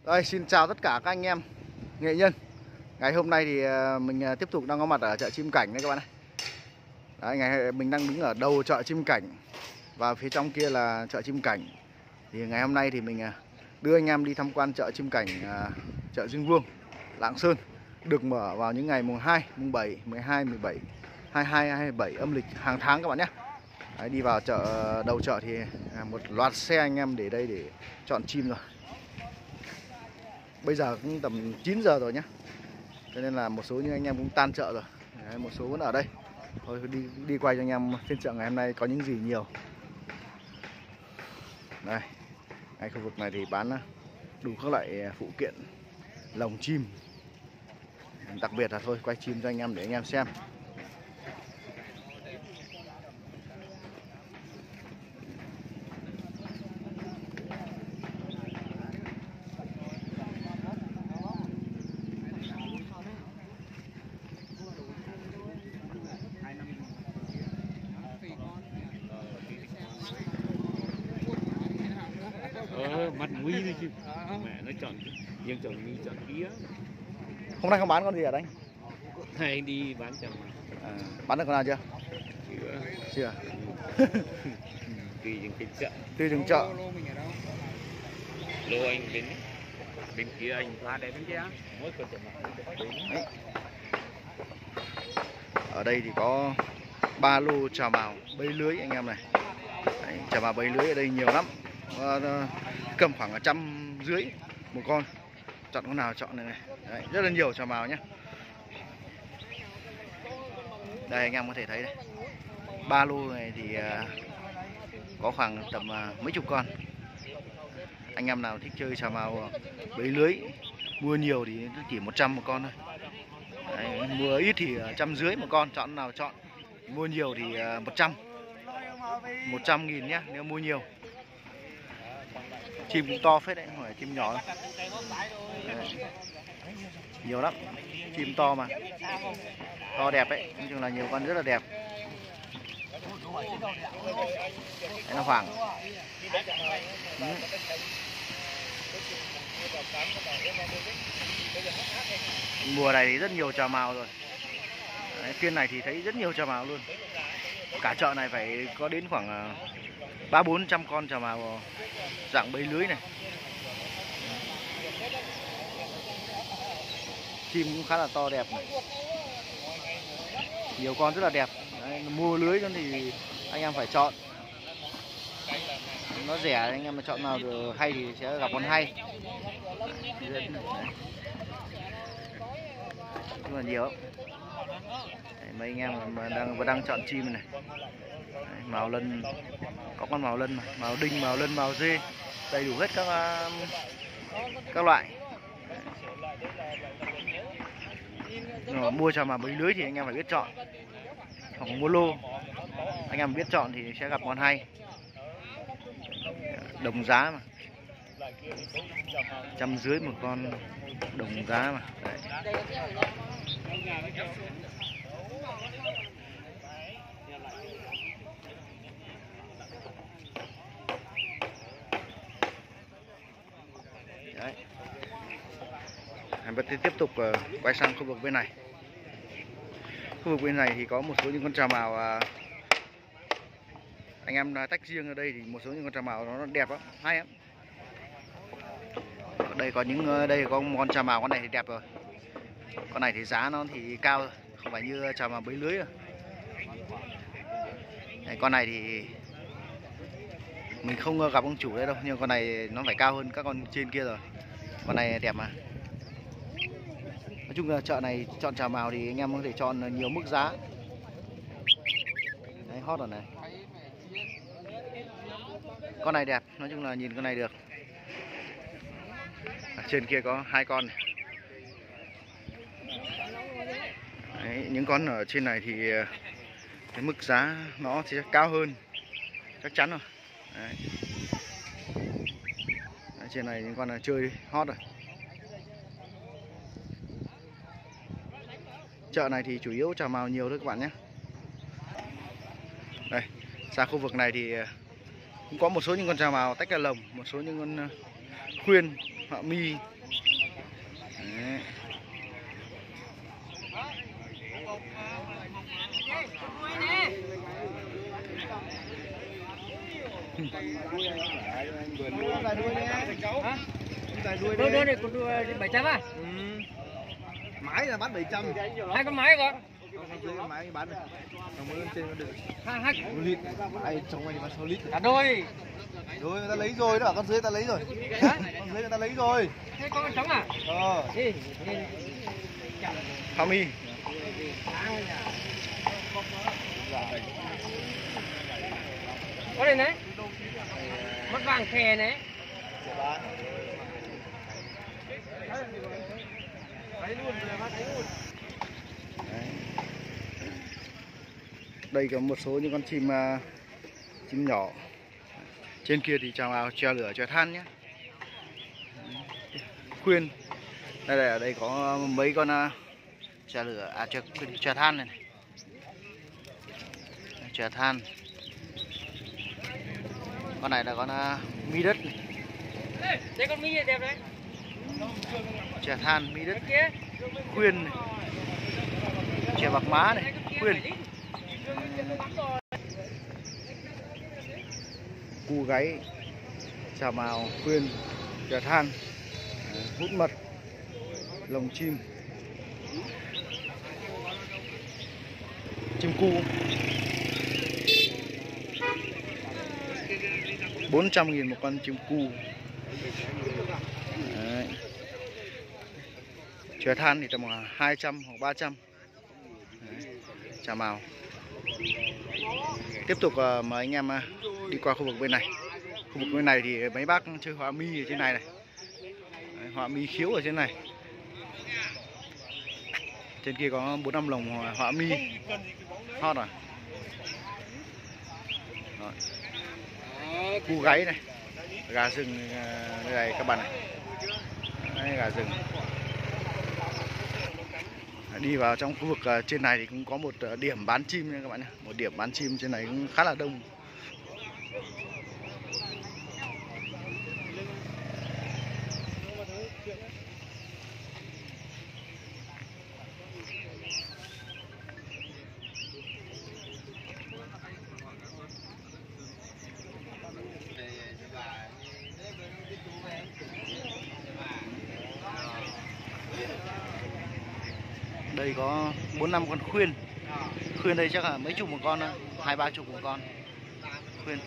Đây, xin chào tất cả các anh em nghệ nhân. Ngày hôm nay thì mình tiếp tục đang có mặt ở chợ Chim Cảnh đấy các bạn ạ. Đấy, ngày mình đang đứng ở đầu chợ Chim Cảnh và phía trong kia là chợ Chim Cảnh. Thì ngày hôm nay thì mình đưa anh em đi tham quan chợ Chim Cảnh, chợ Dương Vương, Lạng Sơn, được mở vào những ngày mùng 2, mùng 7, 12, 17, 22, 27 âm lịch hàng tháng các bạn nhé. Đấy, đi vào chợ đầu chợ thì một loạt xe anh em để đây để chọn chim rồi. Bây giờ cũng tầm 9 giờ rồi nhá. Cho nên là một số những anh em cũng tan chợ rồi. Đấy, một số vẫn ở đây. Thôi đi quay cho anh em phiên chợ ngày hôm nay có những gì nhiều. Đây, ngay khu vực này thì bán đủ các loại phụ kiện lồng chim. Đặc biệt là thôi quay chim cho anh em để anh em xem. Mắt nguy đi chứ. Mẹ nó chọn riêng chọn mi chọn kia. Hôm nay không bán con gì ở đây? Hay anh đi bán chồng. Bán được con nào chưa? Chưa. Tùy từng chợ. Tùy từng chợ. Lô anh bên kia anh ra đây bên kia. Mỗi con chợ Đấy. Ở đây thì có 3 lô chào mào bẫy lưới anh em này. Đấy, chào mào bẫy lưới ở đây nhiều lắm. Cầm khoảng 150 một con. Chọn con nào chọn này này. Đấy, rất là nhiều chào mào nhé. Đây anh em có thể thấy đây. 3 lô này thì có khoảng tầm mấy chục con. Anh em nào thích chơi chào mào bẫy lưới, mua nhiều thì chỉ 100 một con thôi. Đấy, mua ít thì 150 một con, chọn nào chọn. Mua nhiều thì 100.000 nhé nếu mua nhiều. Chim cũng to phết đấy, không phải chim nhỏ đâu. Đấy. Nhiều lắm, chim to mà. To đẹp đấy, nói chung là nhiều con rất là đẹp. Đấy là Hoàng. Mùa này thì rất nhiều chào mào rồi. Đấy, phiên này thì thấy rất nhiều chào mào luôn. Cả chợ này phải có đến khoảng 300-400 con chào mào dạng bẫy lưới này. Chim cũng khá là to đẹp này. Nhiều con rất là đẹp. Đấy, mua lưới thì anh em phải chọn. Nó rẻ anh em mà chọn nào được hay thì sẽ gặp con hay. Đấy. Rất là nhiều. Đấy, mấy anh em mà đang chọn chim này. Đấy, mào lân, có con mào lân, mào đinh, mào lân, mào dê, đầy đủ hết các loại. Nhưng mà mua cho mà bẫy lưới thì anh em phải biết chọn, hoặc mua lô anh em biết chọn thì sẽ gặp con hay. Đồng giá mà, 150 một con, đồng giá mà. Đấy. Đấy. Em vẫn tiếp tục quay sang khu vực bên này. Khu vực bên này thì có một số những con chào mào anh em tách riêng ở đây thì một số những con chào mào nó đẹp lắm, hay lắm. Ở đây có đây có một con chào mào, con này thì đẹp rồi. Con này thì giá nó thì cao rồi, không phải như chào mào bẫy lưới rồi. Đấy, con này thì mình không gặp ông chủ đây đâu, nhưng con này nó phải cao hơn các con trên kia rồi. Con này đẹp mà. Nói chung là chợ này chọn chào mào thì anh em có thể chọn nhiều mức giá. Đấy, hot rồi này. Con này đẹp, nói chung là nhìn con này được. Ở trên kia có 2 con này. Đấy, những con ở trên này thì cái mức giá nó sẽ cao hơn, chắc chắn rồi. Đấy. Ở trên này những con là chơi hot rồi. Chợ này thì chủ yếu chào mào nhiều thôi các bạn nhé. Đây, xa khu vực này thì cũng có một số những con chào mào tách ra lồng, một số những con khuyên, họa mi, Đấy. Đôi đôi này con đua 700 à? Mái là bán 700. Hai con máy có? Mái bán này. Còn mới lên trên có được. Hai 1 lít. Ai trong này bán 6 lít. cả đôi. Đôi người ta lấy rồi đó, con dưới người ta lấy rồi. Con dưới người ta lấy rồi. Thế con trống à? Đi. Hoa mi. Có đây này. Mắt vàng khè này. Đây có một số những con chim nhỏ. Trên kia thì chào vào treo lửa treo than nhé. Khuyên. Đây ở đây có mấy con treo lửa treo than này. Treo than. Con này là con mi đất này. Đây con mi đẹp đấy. Treo than mi đất. Kia. Khuyên này. Treo bạc má này. Khuyên. Cu gáy, chào mào, khuyên, treo than, hút mật, lồng chim, chim cu, 400.000 một con chim cu. Đấy. Treo than thì tầm 200 hoặc 300. Đấy. Chào mào. Tiếp tục mời anh em đi qua khu vực bên này. Khu vực bên này thì mấy bác chơi họa mi ở trên này này. Đấy, họa mi khiếu ở trên này. Trên kia có 4-5 lồng họa mi hot rồi. Cu gáy này, gà rừng đây này các bạn này. Đấy, gà rừng. Đi vào trong khu vực trên này thì cũng có một điểm bán chim nha các bạn nhé. Một điểm bán chim trên này cũng khá là đông. Đây có 4-5 con khuyên. Khuyên đây chắc là mấy chục một con thôi, 2-3 chục một con khuyên.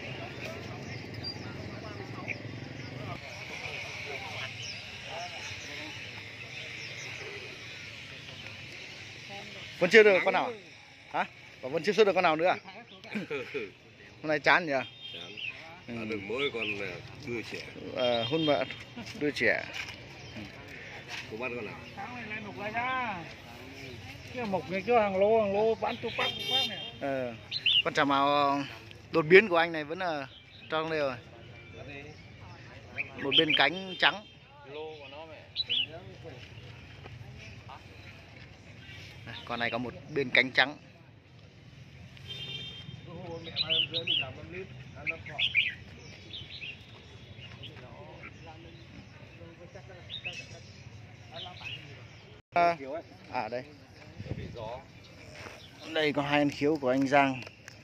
Vẫn chưa được con nào hả? Và vẫn chưa xuất được con nào nữa à? Hôm nay chán nhỉ? Chán. Được mỗi con đứa trẻ. Hôn vợ đứa trẻ. Cô bắt con nào? Sáng này lại mục lại ra. Cái mục này cho hàng lô bán tu bác này. Con chào mào đột biến của anh này vẫn là trong đây rồi. Một bên cánh trắng. Con này có một bên cánh trắng. Đây. Đây có 2 con khiếu của anh Giang.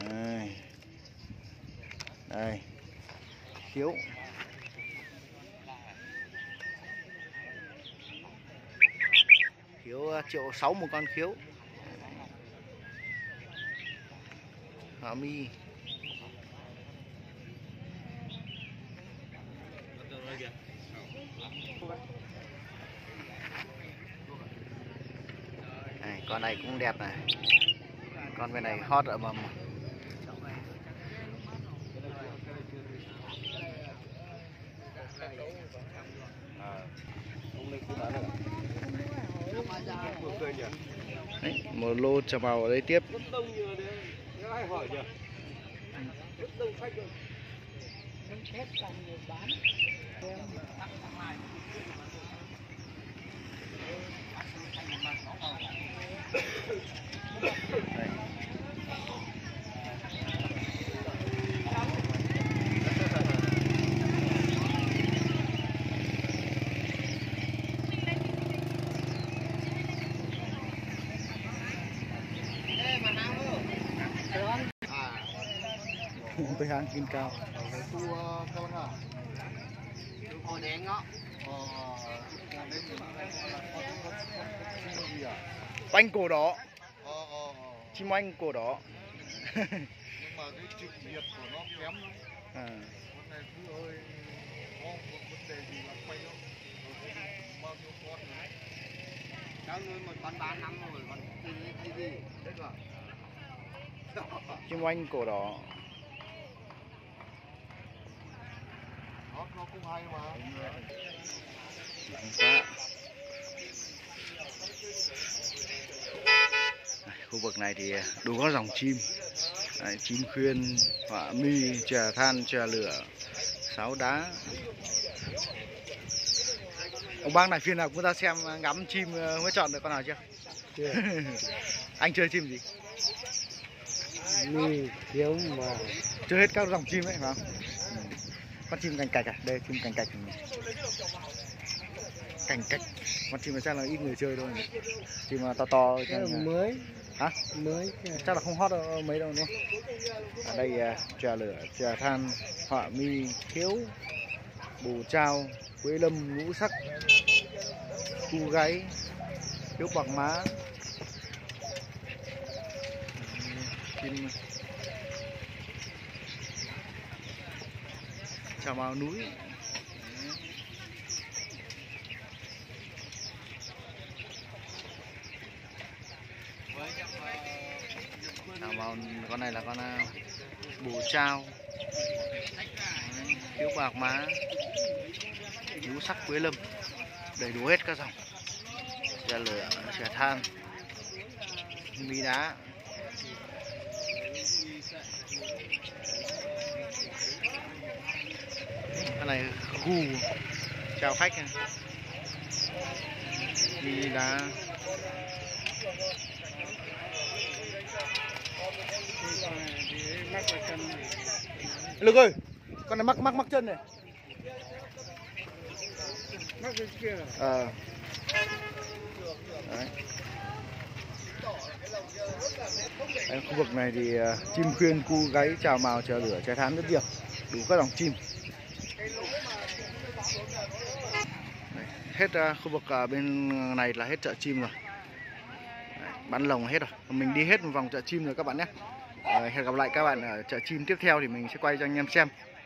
Đây. Khiếu. Khiếu 1,6 triệu một con khiếu. Hả mi. Này, con này cũng đẹp này. Con bên này hot ở mầm. Đấy, một lô chào mào ở đây tiếp. Đây. tới hang Kim Cao. Khu Cao Bằng à? Hồi đèn đó. Oanh cổ đỏ, Ờ. chim oanh cổ đỏ. Nhưng mà cái chịu nhiệt của nó kém lắm. À. Con này cứ hơi có một vấn đề gì là quay không? Bao nhiêu con nữa? Cháu nuôi một con 3 năm rồi, con cái gì? Đấy rồi. Chim oanh cổ đỏ. Nó cũng hay mà. Lặng quá. Khu vực này thì đủ các dòng chim. Đấy, chim khuyên, họa mi, chè than, chè lửa, sáo đá. Ông bác này phiên nào cũng ra xem ngắm chim mới chọn được con nào chưa? Chưa. Anh chơi chim gì? Mi thiếu mà. Chơi hết các dòng chim đấy phải không? Con chim cành cạch à? Đây chim cành cạch. Cành cạch. Con chim này chắc là ít người chơi thôi. Chim to to. Mới. Hả? Mới. Chắc là không hot đâu, mấy đâu đúng không? Ở đây chè lửa, chè than, họa mi, khiếu, bù trao, quế lâm, ngũ sắc, cu gáy, khiếu bạc má. Chim chào mào núi. Chào mào, con này là con bù trao, khiếu bạc má, ngũ sắc, quế lâm, đầy đủ hết các dòng. Chè lửa, chè than, mí đá. Cái này gu chào khách này. Mí đá. Lực ơi, con này mắc chân này. Mắc bên kia. Đấy. Đấy, khu vực này thì chim khuyên, cu gáy, chào mào, chè lửa, chè than rất nhiều, đủ các dòng chim. Đấy, hết khu vực bên này là hết chợ chim rồi. Đấy, bán lồng hết rồi. Mình đi hết một vòng chợ chim rồi các bạn nhé. Hẹn gặp lại các bạn ở chợ chim tiếp theo thì mình sẽ quay cho anh em xem.